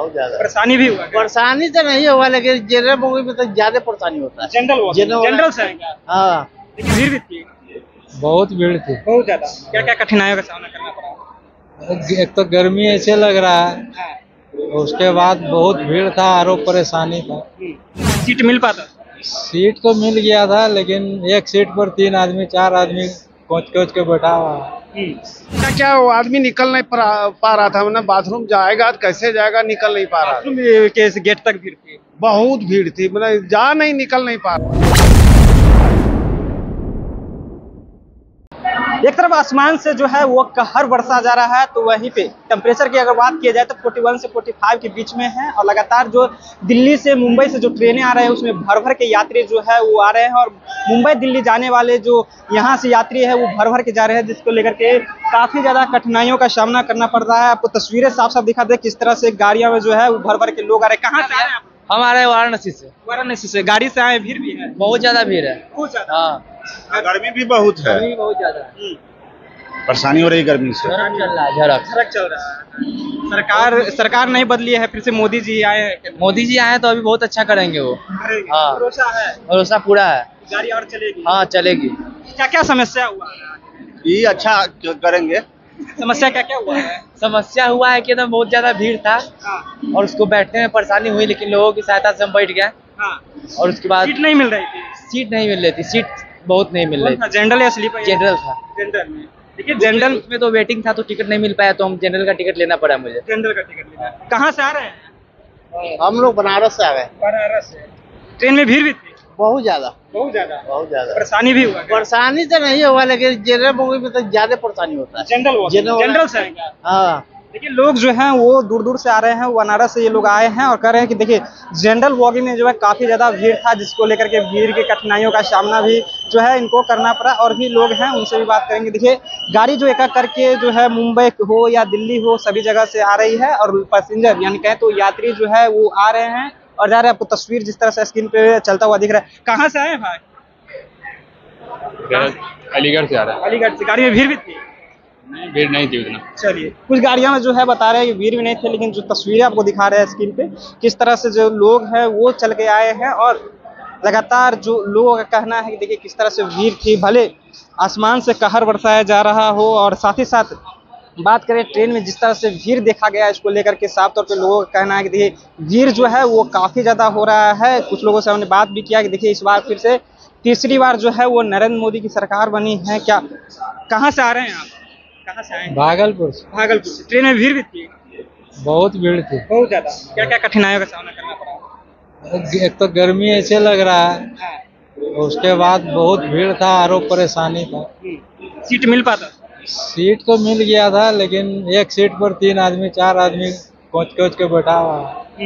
बहुत ज्यादा परेशानी भी हुआ? परेशानी तो नहीं हुआ, लेकिन जनरल बोगी में तो ज्यादा परेशानी होता है। जनरल से है क्या? हाँ, लेकिन भीड़ भी थी, बहुत भीड़ थी। बहुत ज्यादा। क्या क्या कठिनाइयों का सामना करना पड़ा? एक तो गर्मी ऐसे लग रहा है, हाँ। उसके बाद बहुत भीड़ था और परेशानी था। सीट मिल पाता? सीट तो मिल गया था, लेकिन एक सीट पर 3 आदमी 4 आदमी कोच के बैठा हुआ है। क्या वो आदमी निकल नहीं पा रहा था, मतलब बाथरूम जाएगा तो कैसे जाएगा, निकल नहीं पा रहा था। बाथरूम के गेट तक भीड़ थी? बहुत भीड़ थी, मतलब जा नहीं निकल नहीं पा रहा। एक तरफ आसमान से जो है वो कहर बरसा जा रहा है, तो वहीं पे टेम्परेचर की अगर बात किया जाए तो 41 से 45 के बीच में है। और लगातार जो दिल्ली से मुंबई से जो ट्रेनें आ रहे हैं उसमें भर भर के यात्री जो है वो आ रहे हैं, और मुंबई दिल्ली जाने वाले जो यहाँ से यात्री है वो भर भर के जा रहे हैं, जिसको लेकर के काफी ज्यादा कठिनाइयों का सामना करना पड़ रहा है। आपको तस्वीरें साफ साफ दिखा दे किस तरह से गाड़ियां में जो है वो भर भर के लोग आ रहे हैं। कहाँ से आ रहे हैं आप? हम आ रहे हैं वाराणसी से। वाराणसी से गाड़ी से आए, भीड़ भी है? बहुत ज्यादा भीड़ है। बहुत ज्यादा। हाँ, गर्मी भी बहुत है, गर्मी बहुत ज्यादा है। परेशानी हो रही गर्मी से। झड़क चल रहा है, सड़क चल रहा है। सरकार नहीं बदली है, फिर से मोदी जी आए हैं। मोदी जी आए तो अभी बहुत अच्छा करेंगे वो। हाँ, भरोसा है? भरोसा पूरा है। गाड़ी और चलेगी? हाँ, चलेगी। क्या क्या समस्या हुआ है? ये अच्छा करेंगे। समस्या क्या क्या हुआ है? समस्या हुआ है कि एकदम बहुत ज्यादा भीड़ था हाँ, और उसको बैठने में परेशानी हुई, लेकिन लोगों की सहायता से हम बैठ गए। हाँ। और उसके बाद सीट नहीं मिल रही थी? सीट नहीं मिल रही थी, सीट बहुत नहीं मिल रही थी। जनरल या स्लीपर? जनरल था। जनरल में देखिए, जनरल में तो वेटिंग था तो टिकट नहीं मिल पाया, तो हम जनरल का टिकट लेना पड़ा मुझे। जनरल का टिकट लेना। कहाँ से आ रहे हैं? हम लोग बनारस से आ गए। बनारस से। ट्रेन में भीड़ भी थी? बहुत ज्यादा बहुत ज्यादा। बहुत ज्यादा परेशानी भी हुआ? परेशानी तो नहीं हुआ, लेकिन जनरल बोगी में तो ज्यादा परेशानी होता है। जनरल से है क्या? हाँ, देखिए, लोग जो हैं वो दूर दूर से आ रहे हैं, बनारस से ये लोग आए हैं और कह रहे हैं कि देखिए जनरल बॉगी में जो है काफ़ी ज़्यादा भीड़ था, जिसको लेकर के भीड़ की कठिनाइयों का सामना भी जो है इनको करना पड़ा। और भी लोग हैं, उनसे भी बात करेंगे। देखिए, गाड़ी जो एक एक करके जो है मुंबई हो या दिल्ली हो सभी जगह से आ रही है, और पैसेंजर यानी कहें तो यात्री जो है वो आ रहे हैं और जा रहे हैं। आपको तस्वीर जिस तरह से स्क्रीन पे चलता हुआ दिख रहा है। कहाँ से आए हैं भाई? अलीगढ़ से आ रहा है। अलीगढ़ से। गाड़ी में भीड़ भी थी? नहीं, भीड़ नहीं थी उतना। चलिए, कुछ गाड़ियां में जो है बता रहे हैं कि भीड़ भी नहीं थे, लेकिन जो तस्वीरें आपको दिखा रहे हैं स्क्रीन पे किस तरह से जो लोग हैं वो चल के आए हैं, और लगातार जो लोगों का कहना है कि देखिए किस तरह से भीड़ थी। भले आसमान से कहर बरसाया जा रहा हो, और साथ ही साथ बात करें ट्रेन में जिस तरह से भीड़ देखा गया, इसको लेकर के साफ तौर पे लोगों का कहना है कि देखिए भीड़ जो है वो काफ़ी ज़्यादा हो रहा है। कुछ लोगों से हमने बात भी किया कि देखिए इस बार फिर से तीसरी बार जो है वो नरेंद्र मोदी की सरकार बनी है। क्या, कहाँ से आ रहे हैं आप? कहाँ से आए हैं? भागलपुर से। भागलपुर से। ट्रेन में भीड़ भी थी? बहुत भीड़ थी। बहुत ज्यादा। क्या क्या कठिनाइयों का सामना करना पड़ा? एक तो गर्मी ऐसे लग रहा है, हाँ। उसके बाद बहुत भीड़ था और परेशानी था। सीट मिल पाता? सीट तो मिल गया था, लेकिन एक सीट पर 3 आदमी 4 आदमी कोच के बैठा हुआ है।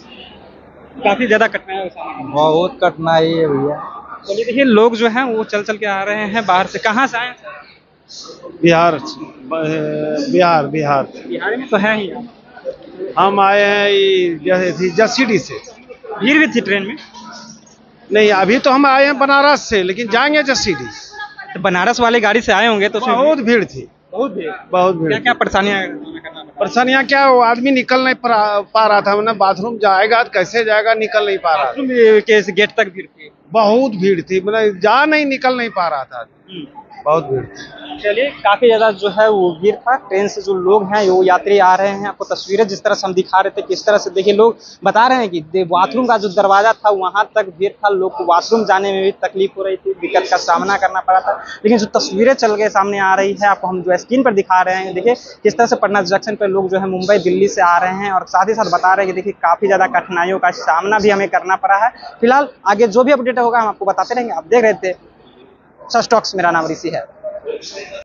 काफी ज्यादा कठिनाइयों का सामना। बहुत कठिनाई है भैया। चलिए, देखिए लोग जो हैं वो चल चल के आ रहे हैं बाहर से। कहाँ से आए हैं? बिहार बिहार बिहार बिहार में तो है ही। हम आए हैं जसीडी से। भीड़ भी थी ट्रेन में? नहीं, अभी तो हम आए हैं बनारस से, लेकिन जाएंगे जसीडी। तो बनारस वाली गाड़ी से आए होंगे तो बहुत भीड़ थी। बहुत भीड़। बहुत भीड़। क्या क्या परेशानियां करना पड़ा? परेशानियाँ क्या, वो आदमी निकल नहीं पा रहा था, मतलब बाथरूम जाएगा तो कैसे जाएगा, निकल नहीं पा रहा था। बाथरूम के गेट तक भीड़ थी? बहुत भीड़ थी, मतलब जा नहीं निकल नहीं पा रहा था। बहुत भीड़ थी। चलिए, काफी ज्यादा जो है वो भीड़ था। ट्रेन से जो लोग हैं वो यात्री आ रहे हैं। आपको तस्वीरें जिस तरह से हम दिखा रहे थे किस तरह से देखिए लोग बता रहे हैं कि बाथरूम का जो दरवाजा था वहां तक भीड़ था, लोग को वॉशरूम जाने में भी तकलीफ हो रही थी, दिक्कत का सामना करना पड़ा था। लेकिन जो तस्वीरें चल के सामने आ रही है आपको हम जो स्क्रीन पर दिखा रहे हैं, देखिए किस तरह से पटना जंक्शन पर लोग जो है मुंबई दिल्ली से आ रहे हैं, और साथ ही साथ बता रहे हैं कि देखिए काफी ज्यादा कठिनाइयों का सामना भी हमें करना पड़ा है। फिलहाल आगे जो भी अपडेट होगा हम आपको बताते रहेंगे। आप देख रहे थे सच टॉक्स, मेरा नाम ऋषि है।